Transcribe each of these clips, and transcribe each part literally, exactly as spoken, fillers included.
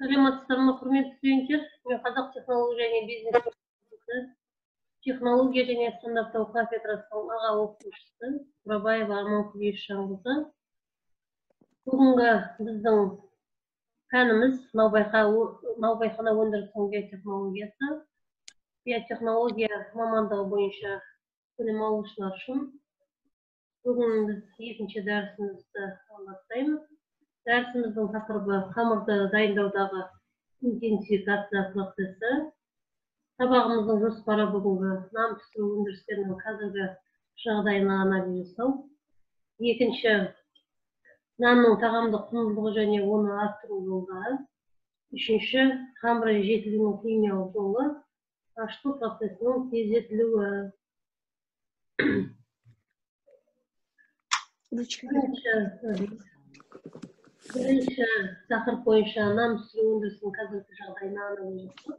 Саламатсыздар ма, құрметті студенттер? Мен Қазақ технология және бизнес институты технология және стандарттау кафедрасының аға оқытушысы Құрабаева Аманкүлеш Жаңғызы. Бүгінгі біздің пәніміз наубайхана өндірісінің биотехнологиясы. Биотехнология мамандығы бойынша білім алушылар үшін. Бүгін біз екінші дәрісімізді бастаймыз. Дәрісіміздің тақырыбы қамырды дайындаудағы интенсификация процесі. Сабағымыздың жоспары бүгінгі нан пісіру өндірістерінің қазіргі жағдайына анализ жасау. Екінші, нанның тағамдық құндылығы және оны арттыру жолдары. Үшінші, қамыр жетілуінің химиялық жолы, ашыту процесінің тездетілуі. Бірінші тақырып бойынша нан пісіру өндірісінің қазіргі жағдайына анализ жасау.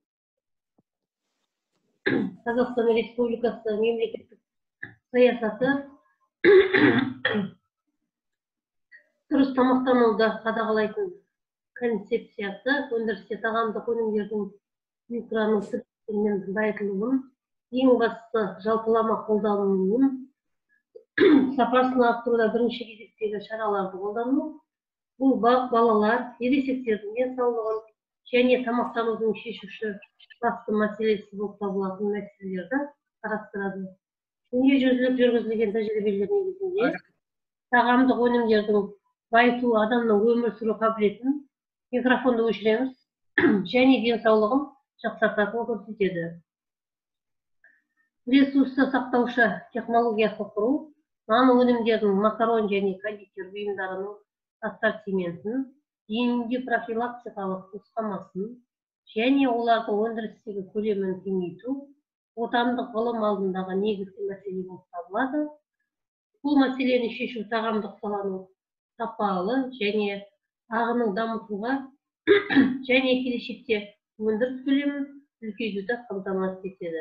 Қазақстан Республикасы мемлекеттік саясаты дұрыс тамақтануды қадағалайтын концепциясы өндірісте тағамдық өнімдердің микронутренттермен байытылуын, ең бастысы жалпылама қолдануын, сапасын арттыруда бірінші кезектегі шараларды қолдану. Бұл балалар, ересектердің денсаулығын және тамақтанудың шешуші басты мәселесі болып табылатын мәселелерді қарастырады. Дүниежүзілік жүргізілген тәжірибелер негізінде тағамдық өнімдердің байыту адамның өмір сүру қабілетін, микрофонды өшіреміз, және денсаулығын жақсартатынын көрсетеді. Ресурсты сақтаушы технологиясы құру, нан өнімдердің макарон және кондитер бұйымдарының ассортиментін, емдеу профилактикалық нұсқамасын және олардың өндірістегі көлемін кеңейту отандық ғылым алдындағы негізгі мәселе болып табылады. Бұл мәселені шешу тағамдық саланың сапалы және ағынын дамытуға және келешекте өндіріс көлемін үлкейтуді қамтамасыз етеді.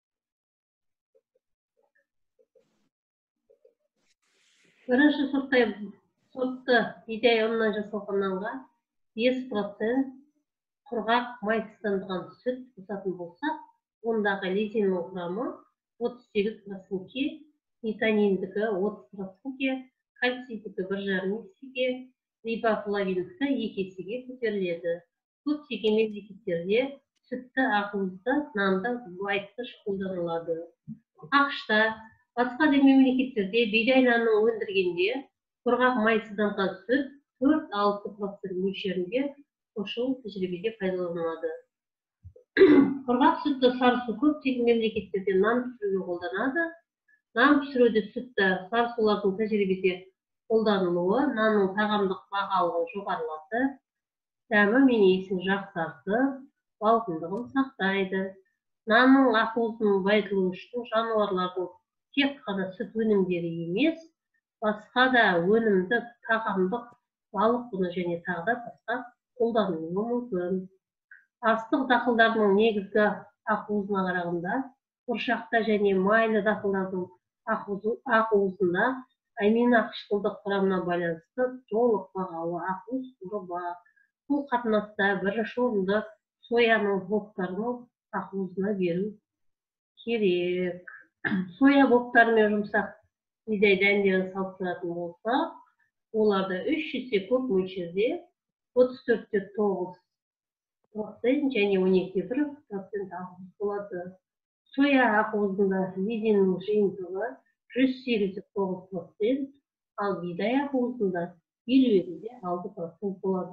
Бірінші сортты бидай ұнынан жасалған нанға бес процент құрғақ майсыздандырған сүт қосатын болсақ, ондағы лизиннің құрамы отыз сегіз процентке, нитаниндікі отыз процентке, кальцийдікі бір жарым есеге, рибофлавиндікі екі есеге көтеріледі. Көптеген мемлекеттерде сүтті ақуызды нанда байытқыш қолданылады. ақш-та, басқа да мемлекеттерде бидай нанын өндіргенде құрғақ майсызданған сүт төрт-алты процент мөлшерінде қосу тәжірибеде пайдаланылады. Құрғақ сүтті сарысу көптеген мемлекеттерде нан пісіруге қолданады. Нан пісіруде сүтті сарысулардың тәжірибеде қолданылуы нанның тағамдық бағалығын жоғарылатты, дәмі мен иісін жақсартты, балқымдығын сақтайды. Нанның ақуызының байытылуы үшін жануарлардың тек қана сүт өнімдері емес, басқа да өнімді тағамдық балық ұны және тағы басқа қолданылуы мүмкін. Астық дақылдарының негізгі ақуызына қарағанда, бұршақта және майлы дақылдардың ақуызында амино қышқылдық құрамына байланысты толық бағалы ақуыз қоры бар. Бұл қатынаста бірінші орынды сояның боптарының ақуызына беру керек. Соя боптары мен жұмсақ бидай дәндерін салыстыратын болса, оларда үш есе көп мөлшерде отыз төрт те тоғыз процент және он екі те бір процент ақуыз болады. Соя ақуызында лизиннің жиынтығы жүз сегіз те тоғыз процент, ал бидай ақуызында елу екі те алты процент болады.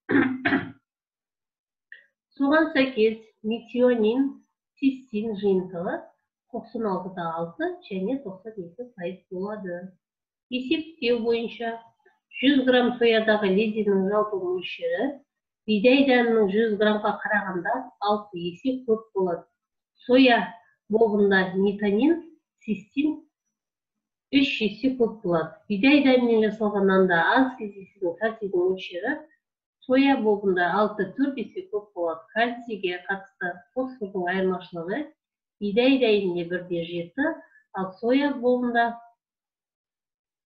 Соған сәйкес метионин, цистин жиынтығы тоқсан алты да алты және тоқсан екі пайыз болады. Есептеу бойынша жүз грамм соядағы лизиннің жалпы мөлшері бидай дәнінің жүз граммға қарағанда алты есе көп болады. Соя бобында нитанин, цистин үш есе көп болады. Бидай дәнінен жасалған нанда аз кездесетін кальцийдің мөлшері соя бобында алты төрт есе көп болады. Кальцийге қатысты фосфордың айырмашылығы бидай дәнінде бір де жеті, ал соя бобында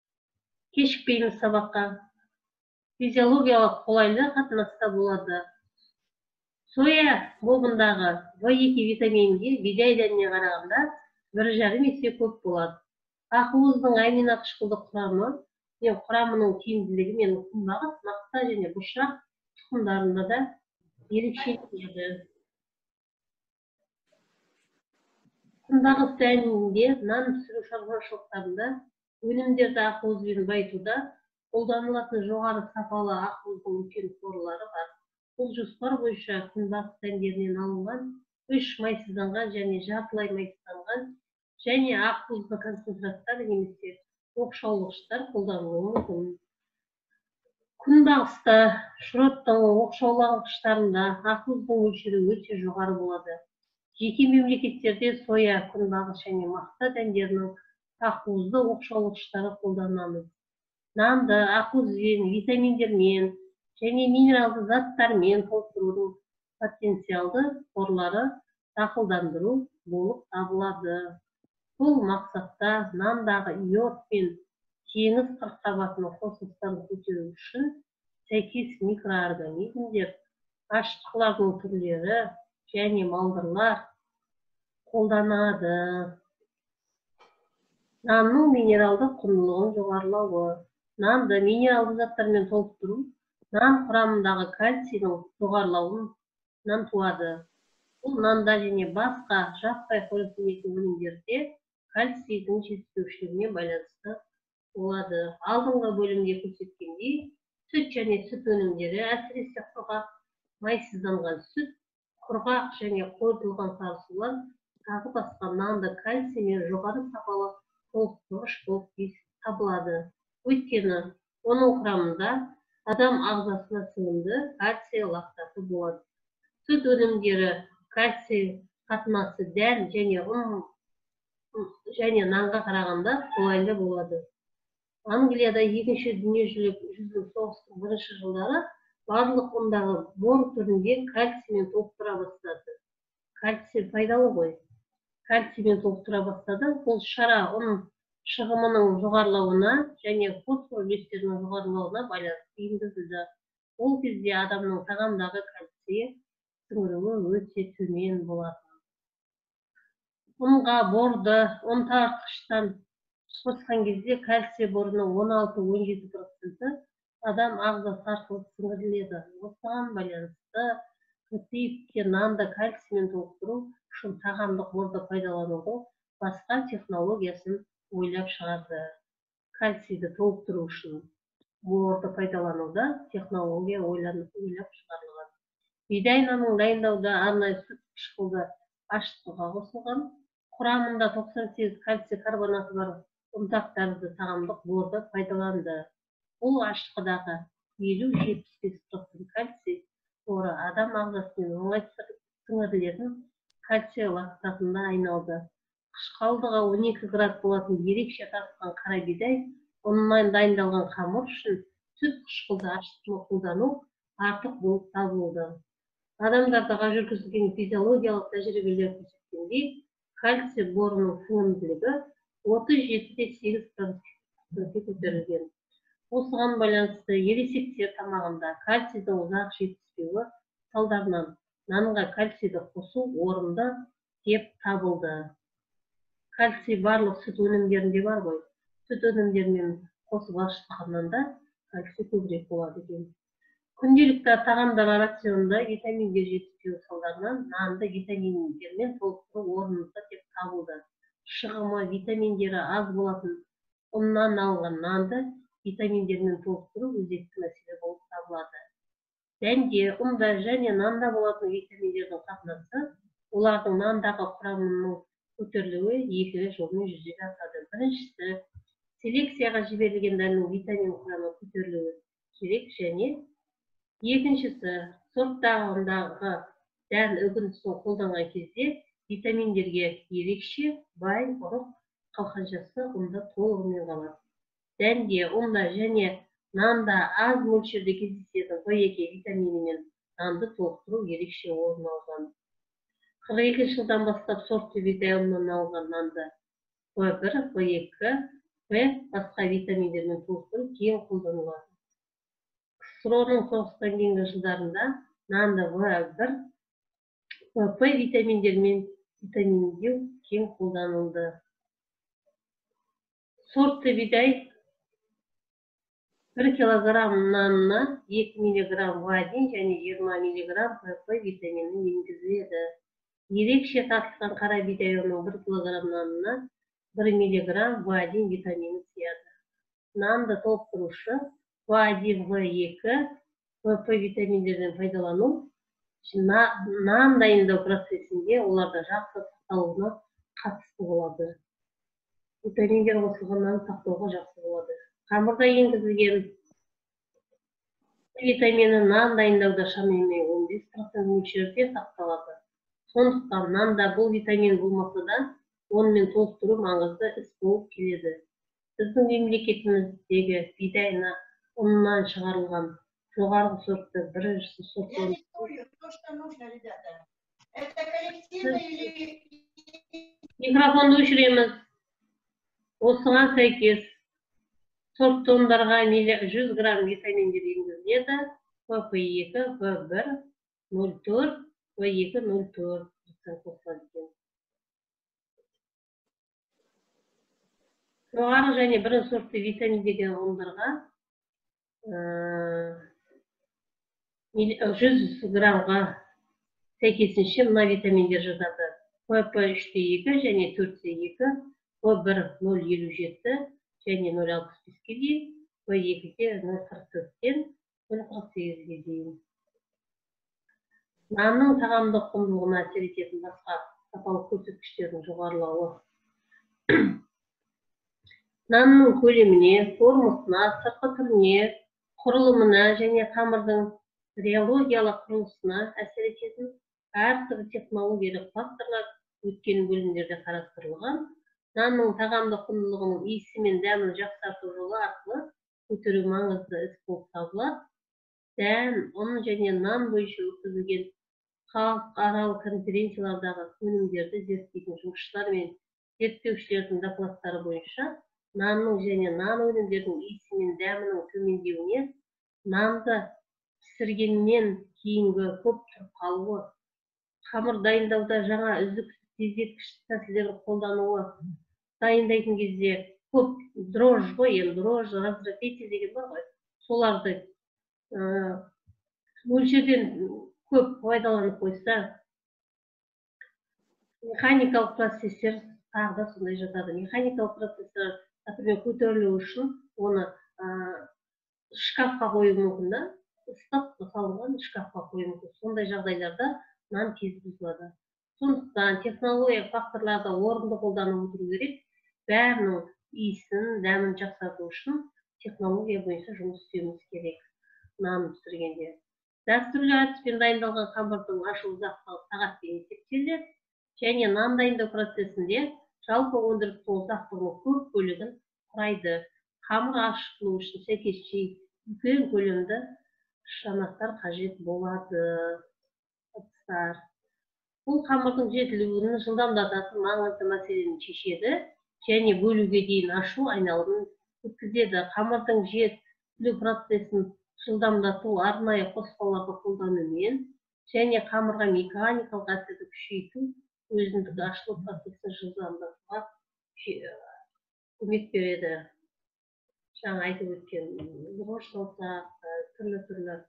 кешікпейміз сабаққа. Физиологиялық қолайлы қатынаста болады. Соя тобындағы В екі витаминге бидай дәніне қарағанда бір жарым есе көп болады. Ақуыздың амин қышқылдық құрамы мен құрамының тиімділігі мен күнбағыс, мақта және бұршақ тұқымдарында да ерекшеленеді. Күнбағыс дәнінде нан пісіру шаруашылықтарында өнімдерді ақуызбен байытуда қолданылатын жоғары сапалы ақуыздың үлкен қорлары бар. Бұл жоспар бойынша күнбағыс дәндерінен алынған үш майсызданған және жартылай майсызданған және ақуызды концентраттар немесе оқшаулағыштар қолданылуы мүмкін. Күнбағыста шроттың оқшаулағыштарында ақуыздың мөлшері өте жоғары болады. Жеке мемлекеттерде соя, күнбағыс және мақта дәндерінің ақуызды оқшаулағыштары қолданамыз. Нанды ақуызбен, витаминдермен және минералды заттармен толтырудың потенциалды қорлары дақылдандыру болып табылады. Бұл мақсатта нандағы йод пен теңіз қырыққабатының қосылыстарын көтеру үшін сәйкес микроорганизмдер, ашытқылардың түрлері және малдарлар қолданады. Нанның минералдық құндылығын жоғарылауы. Нанды минералды заттармен толықтыру нан құрамындағы кальцийдің жоғарылауынан туады. Бұл нанда және басқа жаппай қоректенетін өнімдерде кальцийдің жетіспеушілігіне байланысты болады. Алдыңғы бөлімде көрсеткендей, сүт және сүт өнімдері, әсіресе құрғақ майсызданған сүт, құрғақ және қойытылған сарысулар тағы басқа нанды кальций мен жоғары сапалы толықтырғыш болып табылады. Өйткені оның құрамында адам ағзасына сіңімді кальций лактаты болады. Сүт өнімдері кальций қатынасы дән және ұн және нанға қарағанда қолайлы болады. Англияда екінші дүниежүзілік соғыстың бірінші жылдары барлық ұндағы бор түрінде кальциймен толықтыра бастады. Кальций пайдалы ғой. Кальциймен толықтыра бастады. Бұл шара ұн шығымының жоғарылауына және фосфор үлестерінің жоғарылауына байланысты енгізілді. Ол кезде адамның тағамдағы кальций сіңіруі өте төмен болады. Ұнға борды ұнтартқыштан қосқан кезде кальций борының он алты он жеті проценті адам ағзасы арқылы сіңіріледі. Осыған байланысты рецептке нанды кальциймен толықтыру үшін тағамдық борды пайдаланудың басқа технологиясын ойлап шығарды. Кальцийді толықтыру үшін борды пайдалануда технология ойлап шығарылған. Бидай нанын дайындауда арнайы сүт қышқылды ашытқыға қосылған. Құрамында тоқсан сегіз кальций карбонаты бар ұнтақтарды тағамдық борды пайдаланды. Бұл ашытқыдағы елу жетпіс бес процент кальций қоры адам ағзасымен оңай сіңірілетін кальций лактатына айналды. Қышқалдығы он екі градус болатын ерекше тартқан қара бидай ұнынан дайындалған қамыр үшін сүт қышқылды ашытқыны қолдану артық болып табылды. Адамдардағы жүргізілген физиологиялық тәжірибелер көрсеткендей, кальций борының сіңімділігі отыз жеті де сегіз процентке көтерілген. Осыған байланысты ересектер тамағында кальцийдің ұзақ жетіспеуі салдарынан нанға кальцийді қосу орынды деп табылды. Кальций барлық сүт өнімдерінде бар ғой. Сүт өнімдерімен қосып ашытқаннан да кальций көбірек болады екен. Күнделікті тағамдар рационында витаминдер жетіспеуі салдарынан нанды витаминдермен толықтыру орынды деп табылды. Шығымы витаминдері аз болатын ұннан алынған нанды витаминдермен толықтыру өзекті мәселе болып табылады. Дәнде, ұнда және нанда болатын витаминдердің қатынасы олардың нандағы құрамының көтерілуі екі жолмен жүзеге асады. Біріншісі, селекцияға жіберілген дәннің витамин құрамы көтерілуі керек және екіншісі, сорттағындағы дән үгіндісін қолданған кезде витаминдерге ерекше бай ұрық қалқаншасы ұнда толығымен қалады. Дәнде, ұнда және нанда аз мөлшерде кездесетін В екі витаминімен нанды толықтыру ерекше орын алған. қырық екінші жылдан бастап сортты бидай ұнынан алынған нанды В бір, В екі, В басқа витаминдермен толықтыру кең қолданылады. ксро ның соғыстан кейінгі жылдарында нанды В бір П витаминдері мен витаминдеу кең қолданылды. Сортты бидай бір килограмм нанына екі миллиграмм вадин және жиырма миллиграмм п витамині енгізіледі. Ерекше тартылған қара бидай ұнының бір килограмм нанына бір миллиграмм вадин витамині сыяды. Нанды толықтырушы в один, в екі, п витаминдерін пайдалану нан дайындау процесінде оларда жақсы сақталуына қатысты болады. Витаминдер қосылған нан сақтауға жақсы болады. Қамырда енгізілген витамині нан дайындауда шамамен он бес процент мөлшерде сақталады. Сондықтан нанда бұл витамин болмаса да, онымен толықтыру маңызды іс болып келеді. Біздің мемлекетіміздегі бидай ұнынан шығарылған жоғарғы сортты бірінші сорт. Микрофонды өшіреміз. Осыған сәйкес сортты ұндарға жүз грамм витаминдер енгізіледі. п екі, п бір, нөл төрт, п екі, нөл төрт қосылады екен. Жоғары және бірінші сортты витамин деген ұндарға жүз граммға сәйкесінше мына витаминдер жатады. п үш те екі және төрт те екі, п бір нөл елу жеті және нөл алпыс беске дейін, п екіде нөл қырық төрттен нөл қырық сегізге дейін. Нанның тағамдық құндылығына әсер ететін басқа сапалық көрсеткіштердің жоғарылауы. Нанның көлеміне, формасына, сыртқы түріне, құрылымына және қамырдың реологиялық құрылысына әсер ететін әртүрлі технологиялық факторлар өткен бөлімдерде қарастырылған. Нанның тағамдық құндылығының иісі мен дәмін жақсарту жолы арқылы көтеру маңызды іс болып табылады. Дәм, ұн және нан бойынша өткізілген халықаралық конференциялардағы өнімдерді зерттейтін жұмысшылар мен зерттеушілердің докладтары бойынша нанның және нан өнімдердің иісі мен дәмінің төмендеуіне, нанды пісіргеннен кейінгі көп тұрып қалуы, қамыр дайындауда жаңа үздік тездеткіш тәсілдерді қолдануы, дайындайтын кезде көп дрожж ғой, енді дрожж, разрыхлитель деген бар ғой, соларды мөлшерден көп пайдаланып қойса, механикалық процестер тағы да сондай жатады. Механикалық процестер, например, көтерілу үшін оны шкафқа қою мүмкін, да? Ыстық салынған шкафқа қою мүмкін. Сондай жағдайларда нан тез бұзылады. Сондықтан технология факторларды орынды қолданып отыру керек. Бәрінің иісін, дәмін жақсарту үшін технология бойынша жұмыс істеуіміз керек. Нан пісіргенде. Дәстүрлі әдіспен дайындалған қамырдың ашу ұзақтығы сағатпен есептеледі. Және нан дайындау процесінде жалпы өндірістің ұзақтығының көп бөлігін құрайды. Қамыр ашытылу үшін сәйкесінше үлкен көлемді шанақтар қажет болады. Бұл қамырдың жетілуінің жылдамдататын маңызды мәселені шешеді және бөлуге дейін ашу айналымын өткізеді. Қамырдың жетілу процесін жылдамдату арнайы қоспаларды қолданумен және қамырға механикалық әсерді күшейту өзіндік ашылу процесін жылдамдатуға көмек береді. Жаңа айтып өткен дрожж болса, түрлі-түрлі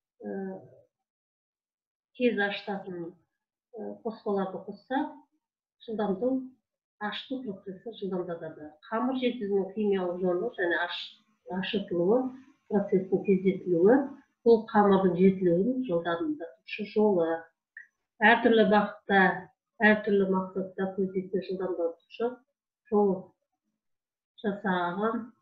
тез ашытатын қоспаларды қосса, жылдамдату ашыту процесі жылдамдатады. Қамыр жетілуінің химиялық жолы және ашытылуы процесінің тездетілуі бұл қамырдың жетілуінің жылдамдатушы жолы. Әртүрлі бағытта, әртүрлі мақсатта көздейтін жылдамдатушы жол жасаған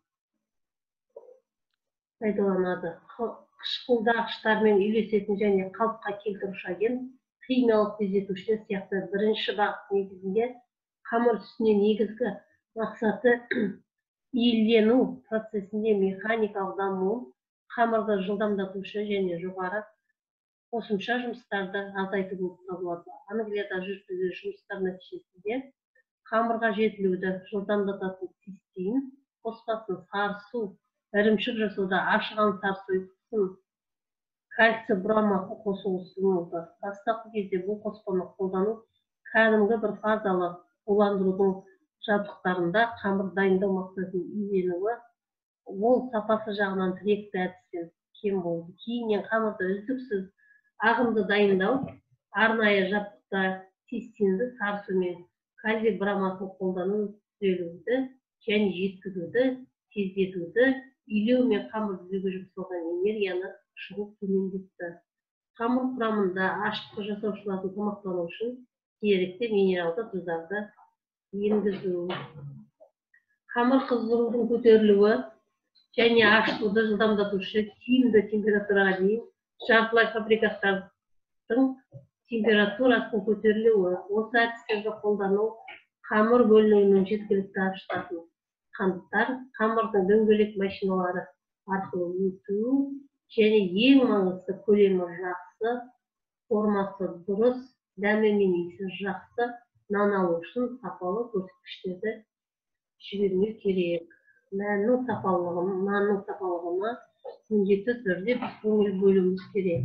пайдаланады. Қышқылдағыштармен үйлесетін және қалыпқа келтіруші агент, химиялық тездетушілер сияқты бірінші бағыт негізінде қамыр үстіне негізгі мақсаты иілену процесінде механикалық дамуын, қамырды жылдамдатушы және жоғары қосымша жұмыстарды азайту болып табылады. Англияда жүргізілген жұмыстар нәтижесінде қамырға жетілуді жылдамдататын цистеин қоспасын сарысу, ірімшік жасауда ашыған сарысу ұйқысын кальций броматы қосу ұсынылды. Бастапқы кезде бұл қоспаны қолдану кәдімгі бір фазалы уландырудың жабдықтарында қамыр дайындау мақсатын иеленуі ол сапасы жағынан тіректі әдістен кем болды. Кейіннен қамырды үздіксіз ағымды дайындау арнайы жабдықта цистинді сары сумен кальций броматын қолдану түзелуді және жеткізуді тездетуді, үйлеу мен қамыр түзуге жұмсалған энергияны шығу төмендетті. Қамыр құрамында ашытқы жасаушылардың тамақтану үшін керекті минералды тұздарды енгізу. Қамыр қыздырудың көтерілуі және ашытуды жылдамдатушы тиімді температураға дейін жартылай фабрикаттардың температурасының көтерілуі. Осы әдістерді қолдану қамыр бөлінуінің жеткілікті ашытатын қанттар қамырдың дөңгелек машиналары арқылы өту және ең маңызды көлемі жақсы, формасы дұрыс, дәмі мен иісі жақсы нан алу үшін сапалы көрсеткіштерді жібермеу керек. Нанның сапалығына міндетті түрде біз көңіл бөлуіміз керек.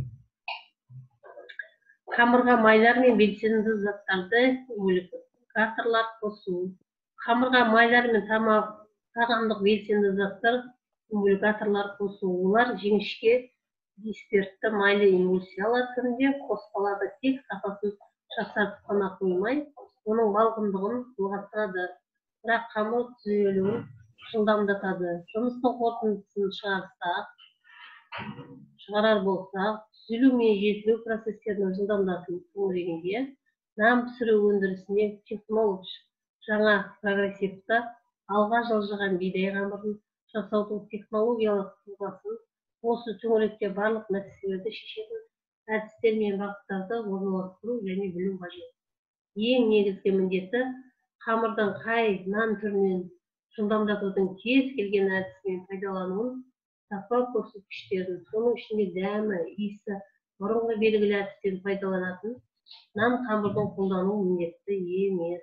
Қамырға майлар мен белсенді заттарды эмульгаторлар қосу. Қамырға майлар мен тағамдық белсенді заттар эмульгаторлар қосу. Олар жіңішке дисперсті майлы эмульсиялар түрінде қоспаларды тек сапасын жақсартып қана қоймай, оның балғындығын ұлғайтады. Бірақ қамыр түзелуін жылдамдатады. Жұмыстың қорытындысын шығарсақ, шығарар болсақ, түзілу мен жетілу процестерінің жылдамдатылуы төмендегенде, нан пісіру өндірісінде технолог жаңа прогрессивті алға жылжыған бидай қамырын жасаудың технологиялық тұлғасын, осы төңіректе барлық мәселелерді шешетін әдістер мен бағыттарды орналастыру және білу қажет. Ең негізгі міндеті қамырдың қай нан түрінен жылдамдатудың кез келген әдісімен пайдалануын, сапа көрсеткіштерін, соның ішінде дәмі, иісі, бұрынғы белгілі әдістерін пайдаланатын нан қамырдың қолдану міндетті емес.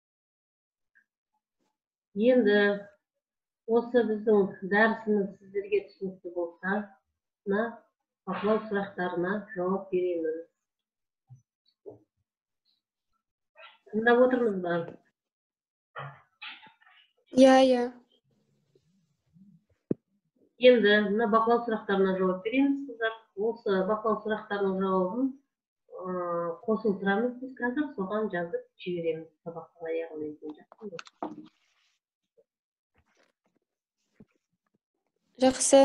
Енді осы біздің дәрісіміз сіздерге түсінікті болса, бақылау сұрақтарына жауап береміз. Тыңдап отырмыз ба? Иә, иә. Енді мына бақылау сұрақтарына жауап береміз, қыздар. Осы бақылау сұрақтарының жауабын қосылтырамыз біз қазір, соған жазып жібереміз сабақтың аяғына дейін. Жақсы.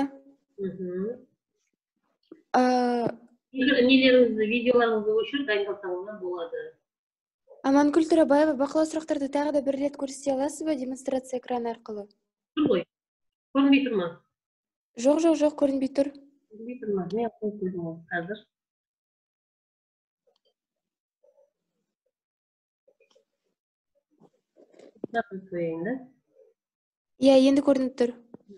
Нелеріңізді, видеоларыңызды өшіріп дайындалсаңыздар болады. Амангүл Турабаева, бақылау сұрақтарды тағы да бір рет көрсете аласыз ба демонстрация экраны арқылы? Тұр ғой. Көрінбей тұр ма? Жоқ, жоқ, жоқ, көрінбей тұр. Көрінбей тұр ма? Мен қойып көрдім қазір. Иә, енді көрініп тұр.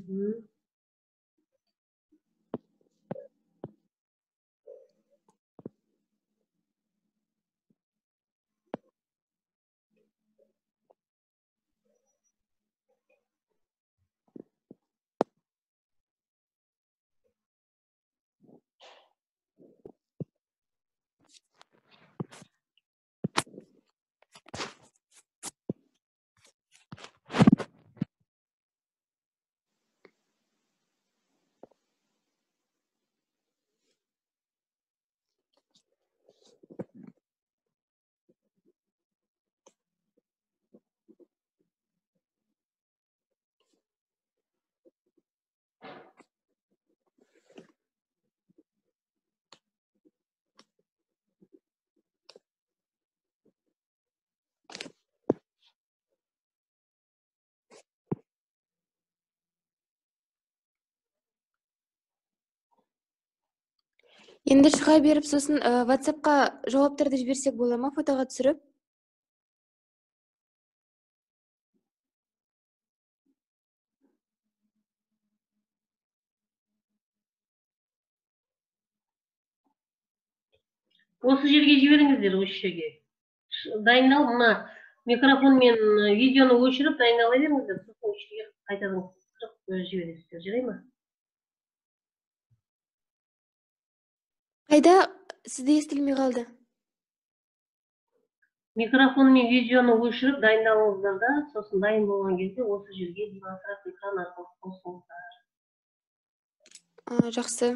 Енді шыға беріп, сосын WhatsApp-қа жауаптарды жіберсек бола ма, фотоға түсіріп? Осы жерге жіберіңіздер, осы жерге. Дайындал, мына микрофон мен видеоны өшіріп дайындала беріңіздер, сосын осы жерге қайтадан жібересіздер, жарай ма? Кайда сизде эстелмей калды. Микрофон мен видеону өшүрүп дайындалыңыздар да, сосын дайын болгон кезде осы жерге демонстрация экран аркылуу косулуңуздар. А, жакшы.